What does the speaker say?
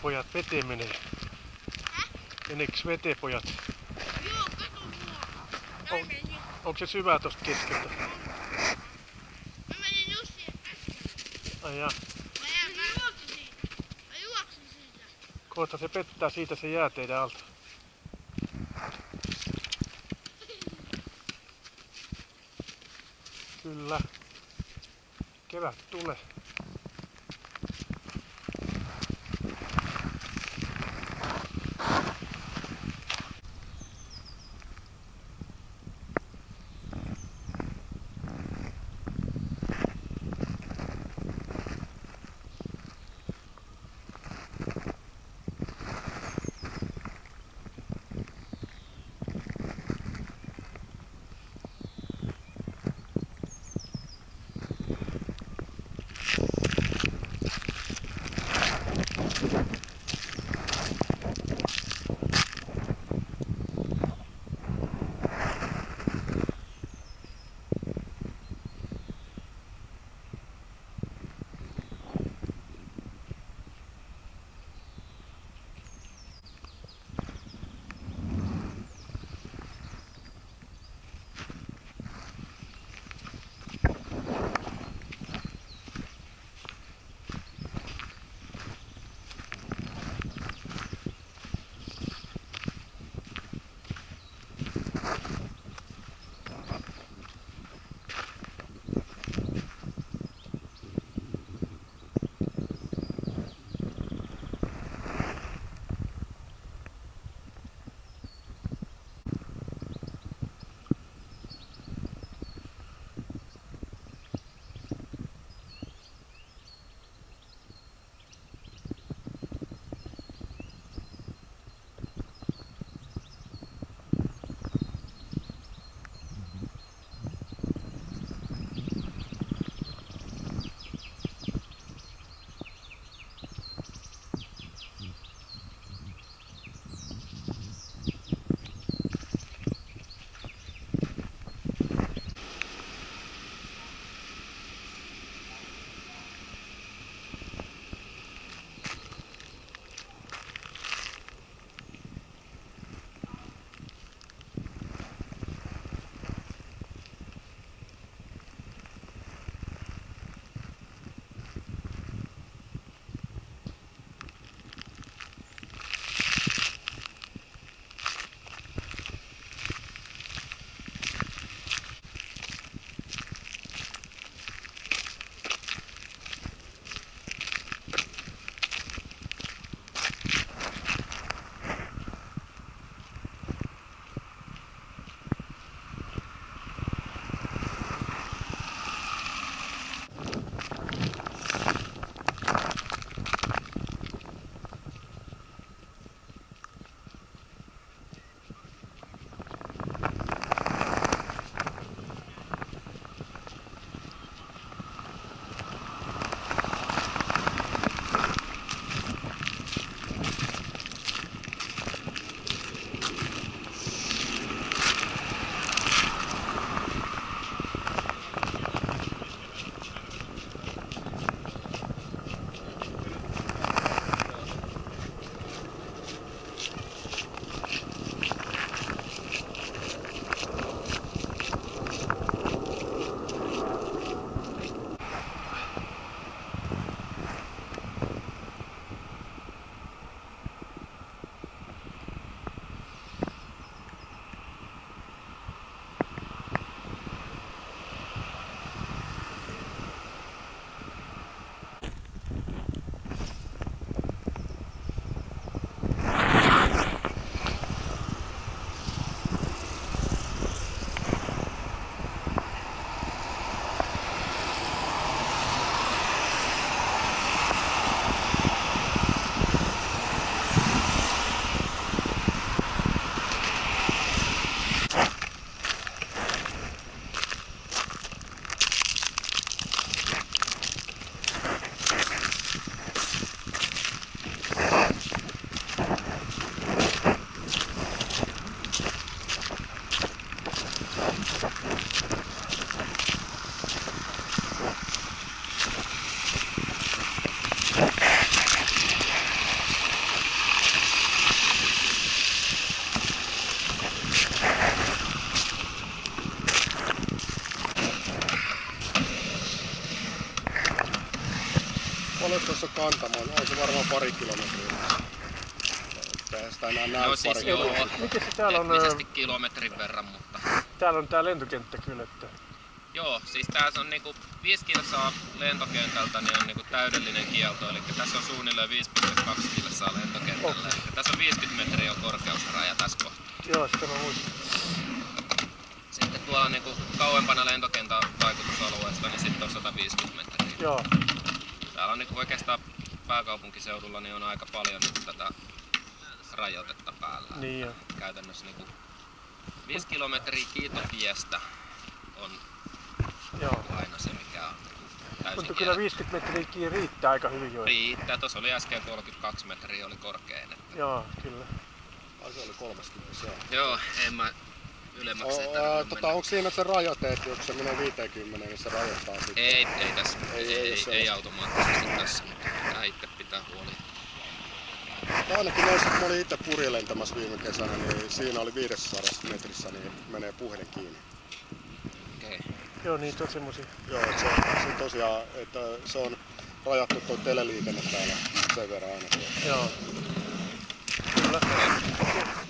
pojat veteen menee? Meneekö veteen pojat? Joo, kato mua. Näin meni. Onko se syvää tosta keskeltä? Mä menin just siihen keskelle. Ai jaa. Mä juoksin siitä. Kohta se pettää siitä se jää teidän alta. Kyllä. Kevät tulee. tuossa kantamaan, on se varmaan pari kilometriä. Eihän sitä enää näy No siis pari joo, kilometriä. Miten se täällä on? teknisesti kilometrin verran, mutta Täällä on tää lentokenttä kyllä, että joo, siis tässä on niinku 5 kilsaa lentokentältä niin on niinku täydellinen kielto, eli tässä on suunnilleen 5,2 kilsaa lentokentällä. Ja tässä on 50 metriä on korkeusraja tässä kohtaa. joo, sitä mä muistan. Sitten tuolla niinku kauempana lentokentän vaikutusalueesta, niin sitten on 150 metriä. Joo, Täällä on niinku oikeastaan pääkaupunkiseudulla niin on aika paljon nyt tätä rajoitetta päällä. niin joo. Käytännössä niinku 5 kilometriä kiitotiestä on Joo. aina se, mikä on täysin Mutta kyllä 50 metriä riittää aika hyvin jo. riittää. Tuossa oli äsken 32 metriä oli korkein. Että Joo, kyllä. Ai se oli 30, se on. joo, en mä ylemmäksi ei tarvinnut mennä. Onko siinä se rajoite, että jos se menee 50, niin se rajoittaa sitten? Ei tässä. Ei se automaattisesti tässä, mutta pitää itse pitää huoli. Ainakin noissa, kun mä olin itse purjelentämässä viime kesänä, niin siinä oli 500 metrissä, niin menee puhelin kiinni. Okei. Joo, niitä on semmosia. Joo, se tosiaan, että se on rajattu tuo teleliikenne täällä sen verran aina. Joo. Kyllä.